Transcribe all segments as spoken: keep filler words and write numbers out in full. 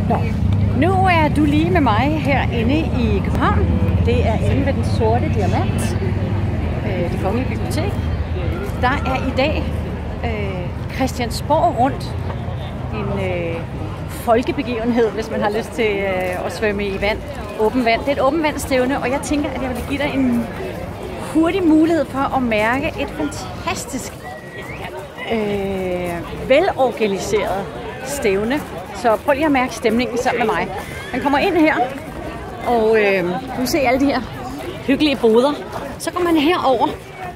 Nå. Nu er du lige med mig herinde i København. Det er inde ved den sorte diamant, øh, det Kongelige Bibliotek. Der er i dag øh, Christiansborg rundt. En øh, folkebegivenhed, hvis man har lyst til øh, at svømme i vand. Åben vand. Det er et åben vandstævne, og jeg tænker, at jeg vil give dig en hurtig mulighed for at mærke et fantastisk øh, velorganiseret stævne. Så prøv lige at mærke stemningen sammen med mig. Man kommer ind her, og øh, du kan se alle de her hyggelige boder. Så går man herover.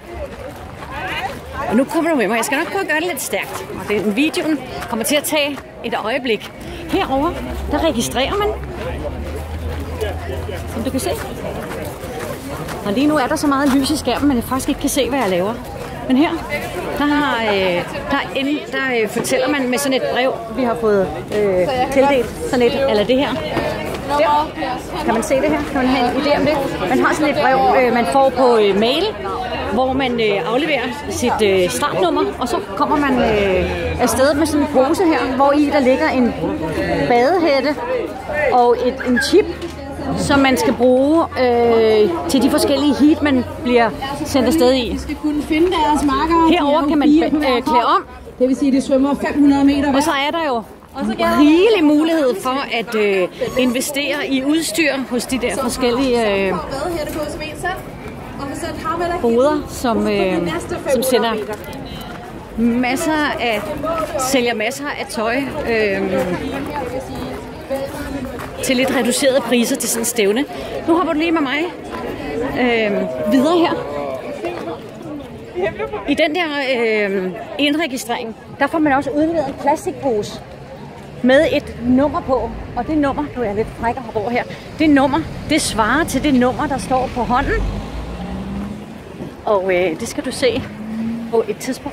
Og nu kommer du med mig. Jeg skal nok prøve at gøre det lidt stærkt. Og den videoen kommer til at tage et øjeblik. Herover, der registrerer man. Som du kan se. Og lige nu er der så meget lys i skærmen, at jeg faktisk ikke kan se, hvad jeg laver. Men her, der, har, øh, der, ind, der øh, fortæller man med sådan et brev, vi har fået øh, tildelt. Sådan et, eller det her. Der. Kan man se det her? Kan man have en idé om det? Man har sådan et brev, øh, man får på øh, mail, hvor man øh, afleverer sit øh, startnummer, og så kommer man øh, afsted med sådan en pose her, hvor i der ligger en badehætte og et, en chip, som man skal bruge øh, til de forskellige heat, man bliver sendt afsted i. De skal kunne finde deres marker. Herover kan man øh, klæde om. Det vil sige, at de svømmer fem hundrede meter. Og så er der jo rigelig mulighed for at øh, investere i udstyr hos de der forskellige øh, boder, som, øh, som sender masser af, sælger masser af tøj øh, til lidt reducerede priser til sådan en stævne. Nu hopper du lige med mig øh, videre her. I den der øh, indregistrering, der får man også udleveret en plastikpose med et nummer på. Og det nummer, nu er jeg lidt fræk og hoppe over her, det nummer, det svarer til det nummer, der står på hånden. Og øh, det skal du se på et tidspunkt.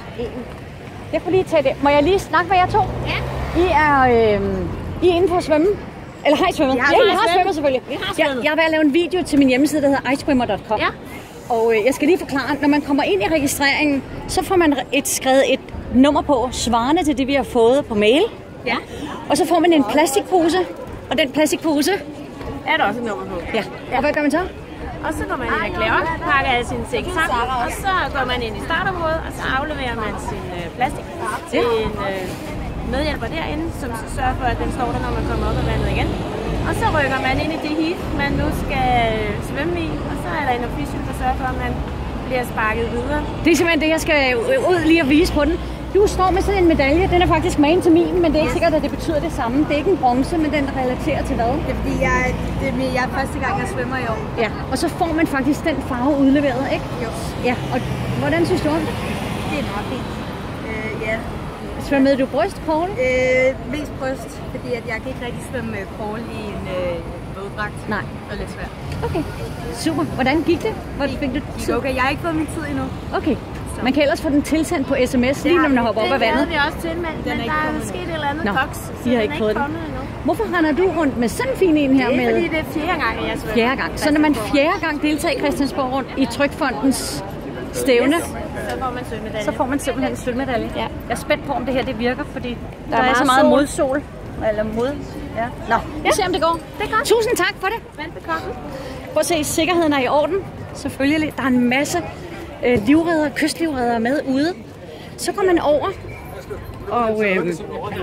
Jeg får lige tage det. Må jeg lige snakke med jer to? Ja. I er, øh, I er inde for at svømme? Eller har I svømmet? Ja, ja I har svømmet selvfølgelig. Vi har svømmet. Jeg, jeg er ved at lave en video til min hjemmeside, der hedder i swimmer punktum com. Ja. Og øh, jeg skal lige forklare, når man kommer ind i registreringen, så får man et, skrevet et nummer på, svarende til det, vi har fået på mail. Ja. Og så får man en plastikpose, og den plastikpose er der også et nummer på. Ja. Og hvad gør man så? Og så går man ind og klæder, pakker alle sine sække sammen, og så går man ind i startområdet, og så afleverer man sin øh, plastik til en øh, medhjælper derinde, som så sørger for, at den står der, når man kommer op af vandet igen. Og så rykker man ind i det heat, man nu skal svømme i, og så er der en official, der sørger for, at man bliver sparket videre. Det er simpelthen det, jeg skal ud lige og vise på den. Du står med sådan en medalje, den er faktisk magen til min, men det er ikke sikkert, at det betyder det samme. Det er ikke en bronze, men den relaterer til hvad? Det er fordi, jeg, det er, jeg er første gang, jeg svømmer i år. Ja, og så får man faktisk den farve udleveret, ikke? Jo. Ja, og hvordan synes du om det? Det er meget fint. Øh, ja. Svømmede du bryst, crawl? Øh, mest bryst, fordi at jeg kan ikke rigtig svømme crawl i en øh, våddragt. Nej. Det er lidt svært. Okay, super. Hvordan gik det? Hvor det fik du tid? Okay, jeg har ikke fået min tid endnu. Okay. Man kan ellers få den tilsendt på sms, lige når man hopper op af vandet. Det er også tilmeldt, men der er sket et eller andet koks, så de har ikke fået den. Hvorfor render du rundt med sådan en fin en her med? Det er fordi, det er fjerde gang, jeg svømmer. Fjerde gang. Så når man fjerde gang deltager i Christiansborg rundt i Trykfondens stævne, yes, så får man sølvmedalje. Så får man simpelthen en sølvmedalje. Ja. Jeg er spændt på, om det her det virker, fordi der, der er, er så meget sol. modsol. Eller mod. Ja. Nå, vi ja. ser om det går. Det er godt. Tusind tak for det. Velbekomme. Prøv at se, sikkerheden er i orden. Selvfølgelig. Der er en masse øh, livreddere, kystlivreddere med ude. Så går man over og, øh,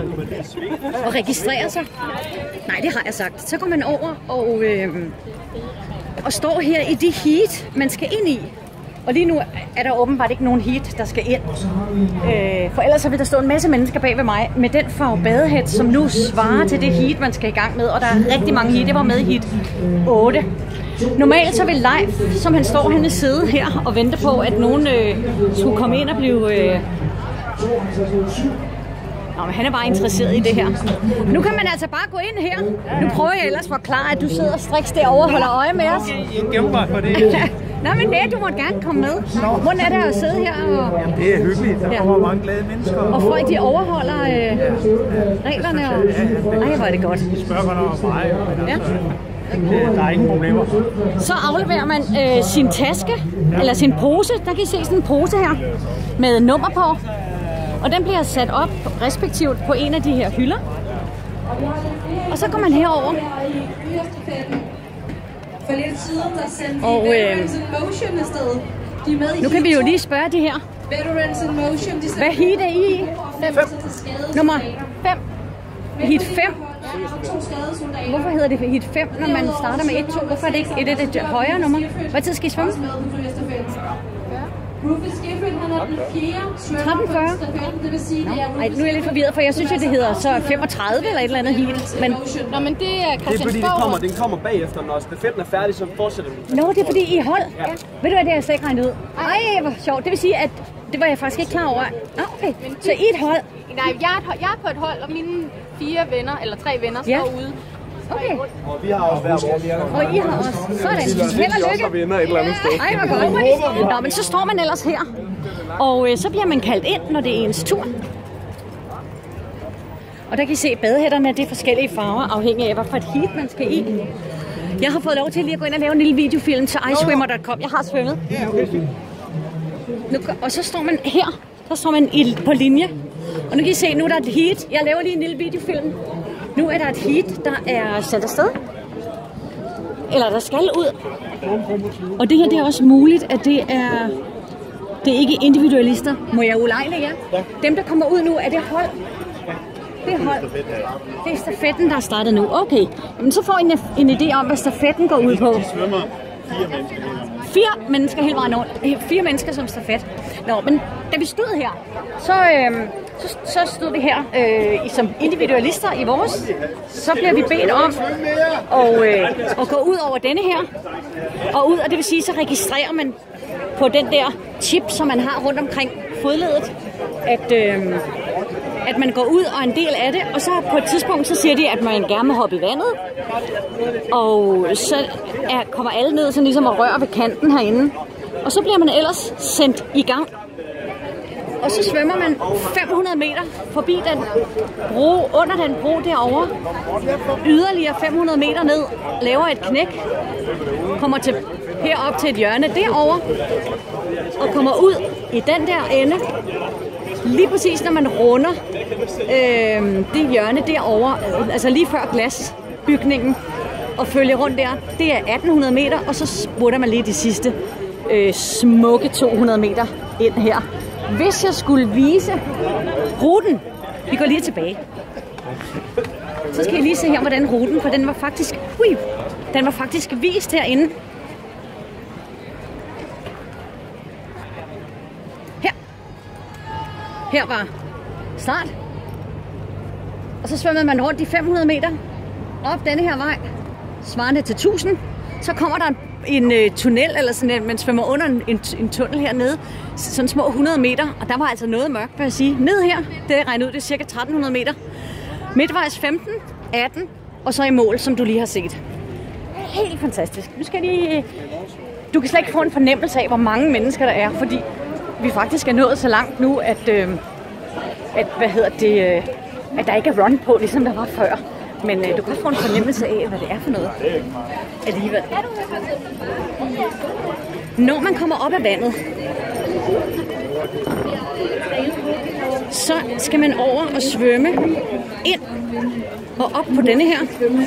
og registrerer sig. Nej, det har jeg sagt. Så går man over og, øh, og står her i de heat, man skal ind i. Og lige nu er der åbenbart ikke nogen heat, der skal ind. Øh, for ellers vil der stå en masse mennesker bag ved mig med den farve badehæt, som nu svarer til det heat, man skal i gang med. Og der er rigtig mange heat. Jeg var med i heat otte. Normalt så vil Leif, som han står henne sidde her og vente på, at nogen øh, skulle komme ind og blive... Øh... Nå, men han er bare interesseret i det her. Nu kan man altså bare gå ind her. Nu prøver jeg ellers at forklare, at du sidder striks derovre og holder øje med os. Jeg gemmer mig for det. Nå, men nej, du må gerne komme med. Hvordan er det at sidde her? Og... Jamen, det er hyggeligt. Der kommer ja. mange glade mennesker. Og folk, de overholder øh, ja. reglerne. Og... Ej, hvor er det godt. De spørger, hvornår er mig. Ja. Det, der er ingen problemer. Så afleverer man øh, sin taske, ja. eller sin pose. Der kan I se sådan en pose her, med nummer på. Og den bliver sat op respektivt på en af de her hylder. Og så går man herover. For lidt siden, der sendte Og, de øh, Veterans in Motion afsted. De er med i Nu kan vi jo lige spørge de her. Veterans in Motion. De Hvad heat er I i? Nummer fem. Heat fem. Hvorfor hedder det heat fem, når man starter med et to? Hvorfor er det ikke et, et, et højere nummer? Hvad tid skal I svømme? Rufus Gifford, han er den fjerde tretten fyrre. Det vil sige, det er Ej, nu er jeg lidt forvirret, for jeg synes, at det hedder så femogtredive eller et eller andet heat. Men Nå, men det er Det er fordi, Christian den kommer, den kommer bagefter, når stafetten er færdig, så fortsætter den. Nå, det er fordi I er hold. Ja. Ved du hvad, det har jeg slet ikke regnet ud. Ej, hvor sjovt. Det vil sige, at det var jeg faktisk ikke klar over. Ah, okay. Så I er et hold. Nej, jeg er, et hold, jeg er på et hold, og mine fire venner, eller tre venner, står Ja. ude. Okay. Og vi har også hver vores. Og I har også. Sådan. Held og lykke. vinder et eller andet sted. Ej, hvor godt. Nå, men så står man ellers her. Og øh, så bliver man kaldt ind, når det er ens tur. Og der kan I se, at badehætterne det er forskellige farver, afhængig af, hvad for et heat man skal i. Jeg har fået lov til lige at gå ind og lave en lille videofilm til i swimmer punktum com. Jeg har svømmet. Nu, og så står man her. Der står man i, på linje. Og nu kan I se, nu er der et heat. Jeg laver lige en lille videofilm. Nu er der et heat, der er sendt afsted. Eller der skal ud. Og det her det er også muligt, at det er... Det er ikke individualister. Må jeg ulejle jer? Ja. Dem, der kommer ud nu, er det hold? Det er hold. Det er stafetten, der er startet nu. Okay, men så får I en, en idé om, hvad stafetten går ud på. De svømmer fire mennesker. Fire mennesker hele vejen rundt. Fire mennesker som stafet. Nå, men da vi stod her, så, øh, så, så stod vi her øh, i, som individualister i vores. Så bliver vi bedt om at, øh, at gå ud over denne her. Og ud, og det vil sige, så registrerer man på den der chip, som man har rundt omkring fodledet, at, øh, at man går ud og er en del af det. Og så på et tidspunkt, så siger de, at man gerne må hoppe i vandet. Og så er, kommer alle ned sådan ligesom og rører ved kanten herinde. Og så bliver man ellers sendt i gang. Og så svømmer man fem hundrede meter forbi den bro, under den bro derovre. Yderligere fem hundrede meter ned, laver et knæk, kommer til, herop til et hjørne derovre, og kommer ud i den der ende. Lige præcis når man runder øh, det hjørne derovre, altså lige før glasbygningen, og følger rundt der, det er atten hundrede meter, og så smutter man lige de sidste øh, smukke to hundrede meter ind her. Hvis jeg skulle vise ruten, vi går lige tilbage, så skal I lige se her, hvordan ruten, for den var faktisk, ui, den var faktisk vist herinde. Her. Her var start. Og så svømmede man rundt i fem hundrede meter op denne her vej, svarende til tusind. Så kommer der en, en uh, tunnel, eller sådan en, man svømmer under en, en, en tunnel hernede, sådan små hundrede meter, og der var altså noget mørkt, vil jeg sige. Ned her, det er regnet ud, det er cirka tretten hundrede meter. Midtvejs femten, atten, og så i mål, som du lige har set. Helt fantastisk. Nu skal de, du kan slet ikke få en fornemmelse af, hvor mange mennesker der er, fordi vi faktisk er nået så langt nu, at, øh, at, hvad hedder det, øh, at der ikke er run på, ligesom der var før. Men øh, du kan få en fornemmelse af, hvad det er for noget alligevel. Når man kommer op af vandet, så skal man over og svømme ind og op på denne her.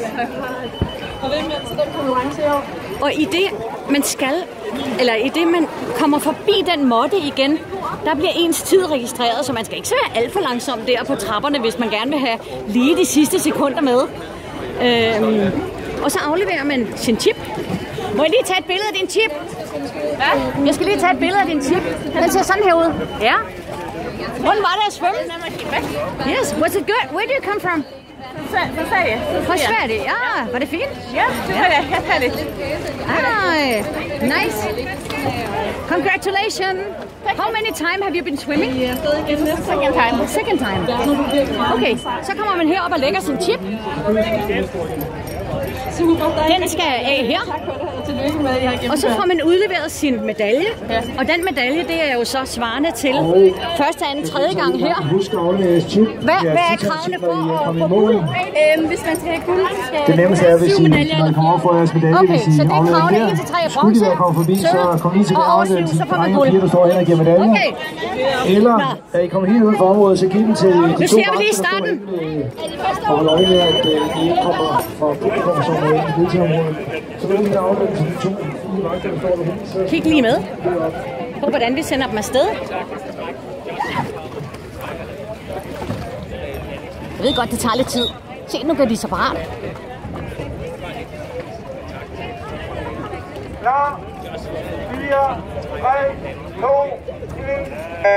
Og i det man skal, eller i det man kommer forbi den måtte igen, der bliver ens tid registreret, så man skal ikke så være alt for langsom der på trapperne, hvis man gerne vil have lige de sidste sekunder med. Øhm, og så afleverer man sin chip. Må jeg lige tage et billede af din chip? Hvad? Jeg skal lige tage et billede af din chip. Den ser sådan her ud. Ja. Hvordan var det at svømme? Yes, was it good? Where do you come from? Fra Sverige. Fra Sverige, ja. Var det fint? Ja, det var det. Helt herligt. Ej, nice. Congratulations. How many time have you been swimming? Second time. Second time. Okay, så kommer man herop og lægger sin chip. Super, Den skal af her. Tillykke med, at I har Og så får man udleveret sin medalje. Og den medalje, det er jo så svarende til første, anden, tredje gang her. Hvad, hvad er kravene for at få guld? Øhm, hvis man skal have guld, så skal Det nemmeste er, hvis I, når I kommer over for jeres medalje, Okay, hvis I så det er afleverer kravene der. en til tre er Skulle de bronze, være kommet forbi, så sølv kom I til og det oversliv, afleverelse. så får man Drenge og guld. piger, der står hen og giver medaljer. Okay. Eller, er I kommer helt ud fra området, så giv den til de Nu to ser vi lige vagter, der står starten. inde, øh, og holder øje med, at øh, de ikke kommer fra publikum, som er inde i deltagerområdet. Så vil vi aflevere til de to fire vagter, der står derhen. Så Kig lige med på, hvordan vi sender dem afsted. Jeg ved godt, det tager lidt tid. Se, nu gør de så parat. klar, fire, tre, to, et.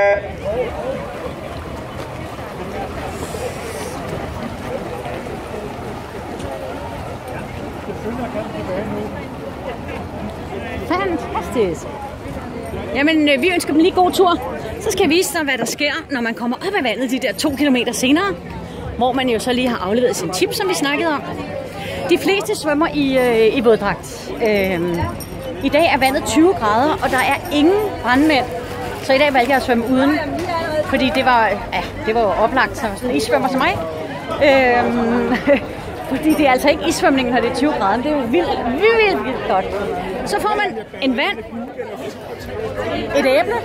Fantastisk. Jamen, øh, vi ønsker dem lige god tur. Så skal jeg vise dig, hvad der sker, når man kommer op ad vandet de der to kilometer senere. Hvor man jo så lige har afleveret sin tip, som vi snakkede om. De fleste svømmer i, øh, i våddragt. Øh, I dag er vandet tyve grader, og der er ingen brandmænd. Så i dag valgte jeg at svømme uden. Fordi det var, ja, det var jo oplagt, så sådan en isvømmer som mig. Øh, Fordi det er altså ikke isvømningen, når det er tyve grader, men det er jo vildt, vildt, vildt godt. Så får man en vand, et æble.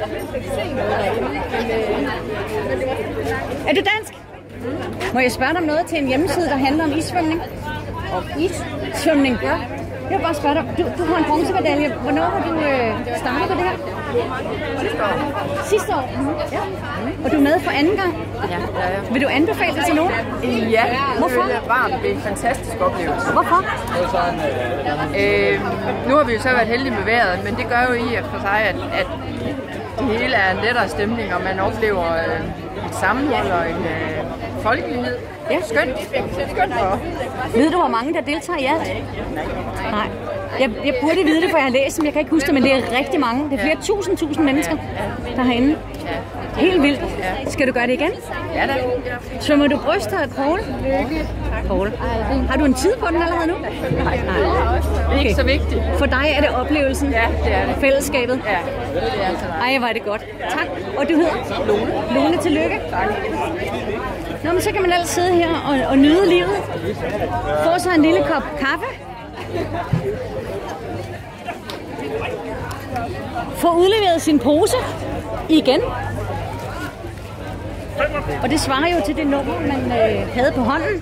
Er du dansk? Må jeg spørge dig om noget til en hjemmeside, der handler om isvømning? Om issvømning? Ja. Jeg vil bare spørge dig, du, du har en bronzemedalje. Hvornår har du øh, startet på det her? Sidste år. Sidste år? Mm-hmm. Ja. Og du er med for anden gang? Ja, det er jeg. Vil du anbefale det til nogen? Ja, hvorfor? Det er varmt. Det er en fantastisk oplevelse. Hvorfor? Øh, nu har vi jo så været heldige med vejret, men det gør jo i for sig, at, at det hele er en lettere stemning, og man oplever øh, et sammenhold og en øh, folkelighed. Ja. Skønt. Skønt. Og... Ved du, hvor mange der deltager i alt? Nej. Jeg, jeg burde vide det, for jeg har læst dem. Jeg kan ikke huske det, men det er rigtig mange. Det er flere ja. tusind, tusind mennesker, der er herinde. Ja. Helt vildt. Ja. Skal du gøre det igen? Ja da. Svømmer du bryster af Poul? Poul. Har du en tid på den allerede nu? Nej, nej. Okay. Ikke så vigtigt. For dig er det oplevelsen? Ja, det er det. Fællesskabet? Ja, det er altså ej, hvor er det godt. Tak. Og du hedder? Lone. Lone, tillykke. Tak. Nå, men så kan man ellers sidde her og, og nyde livet. Få sig en lille kop kaffe. Få udleveret sin pose igen. Og det svarer jo til det nummer, man øh, havde på hånden.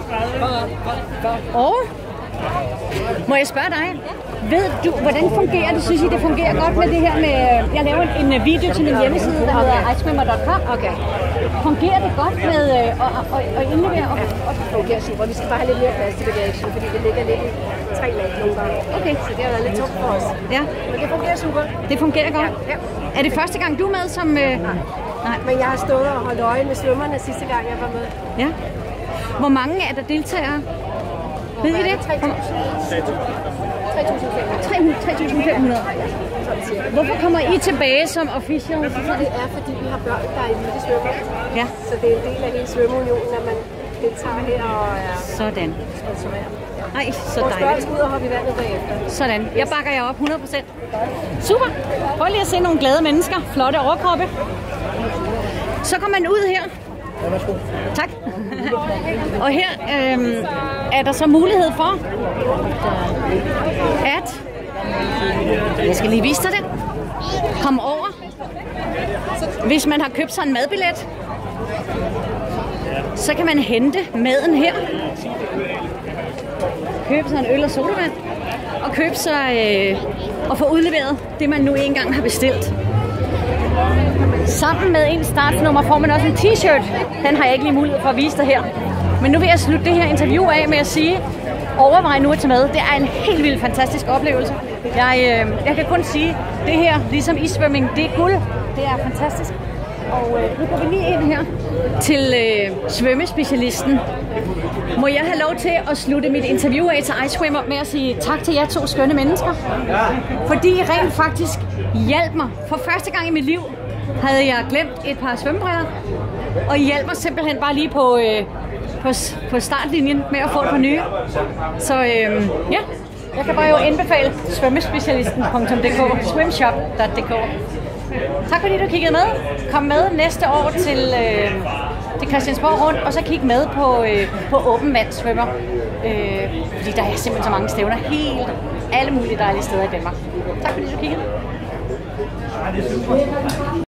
Og må jeg spørge dig, ved du, hvordan fungerer det? Synes I, det fungerer godt med det her med... Jeg laver en, en video til min hjemmeside, der hedder ice swimmer punktum com. Okay. Fungerer det godt med øh, at, at, at indlevere? Og, og det fungerer super. Vi skal bare have lidt mere plads til bagagen, fordi det ligger lidt i tre lag nogle gange. Okay. Så det har været lidt tungt for os. Ja. Men det fungerer super. Det fungerer godt? Ja. Ja. Er det første gang, du er med som... Øh... Nej. Nej. Men jeg har stået og holdt øje med svømmerne sidste gang, jeg var med. Ja. Hvor mange er der deltagere? Ved I det? tre tusind fem hundrede. Hvorfor kommer I tilbage som official? Det er, fordi vi har børn, der er elitesvømmer. Ja. Så det er en del af hele svømmeunionen, at man deltager her og er sådan. sponsoreret. Ej, så Vores dejligt. børn skal ud og hoppe i vandet bagefter. Sådan. Jeg bakker jer op hundrede procent. Super. Prøv lige at se nogle glade mennesker. Flotte overkroppe. Så kommer man ud her. Tak. Og her øhm, er der så mulighed for, at jeg skal lige vise dig det. Kom over. Hvis man har købt sig en madbillet, så kan man hente maden her. Købe sig en øl og sodavand. Og købe sig øh, og få udleveret det, man nu engang har bestilt. Sammen med en startnummer får man også en t-shirt. Den har jeg ikke lige mulighed for at vise dig her. Men nu vil jeg slutte det her interview af med at sige, overvej nu at tage med. Det er en helt vildt fantastisk oplevelse. Jeg, øh, jeg kan kun sige, det her, ligesom isvømning, det er guld. Det er fantastisk. Og øh, nu går vi lige ind her til øh, svømmespecialisten. Må jeg have lov til at slutte mit interview af til Ice Swimmer med at sige tak til jer to skønne mennesker. Fordi I rent faktisk hjalp mig. For første gang i mit liv havde jeg glemt et par svømmebriller. Og I hjalp mig simpelthen bare lige på, øh, på, på startlinjen med at få et par nye. Så øhm, ja, jeg kan bare jo anbefale svømmespecialisten punktum d k, swimshop punktum d k. Tak fordi du kiggede med. Kom med næste år til, øh, til Christiansborg rundt, og så kig med på, øh, på åben vand svømmer. Øh, fordi der er simpelthen så mange stævner helt alle mulige dejlige steder i Danmark. Tak fordi du kiggede.